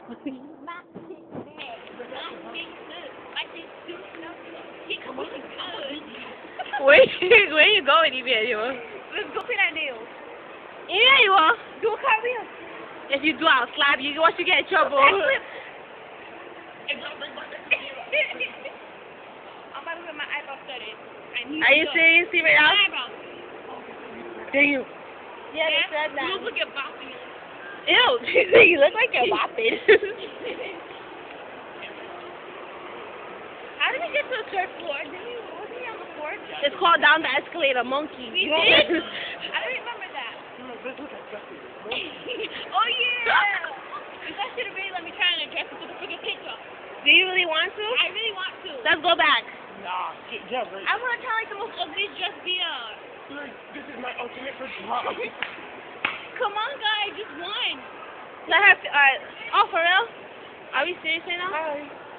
My shit bad. My shit good. My shit good. No, shit good. Where you going, Emmanuel? Let's go pay that nail. Emmanuel, Do a cartwheel. if you do, I'll slap you. Once you get in trouble. I'm about to get my eyebrow studded. Are you serious, right now? Eyebrows. Damn. Yeah, they said that. You look at bopping. Ew, you look like you're bopping. How did we get to the third floor? Wasn't he on the fourth? It's called down the escalator, monkey. We did? I don't remember that. Oh, yeah! You guys should have really let me try and address it to the freaking picture. Do you really want to? I really want to. Let's go back. Nah, yeah, right. I want to try like the most ugliest dress VR. This is my ultimate for drop. Come on, guys, just one. Let her. Alright. Oh, for real? Are we serious right now? Hi.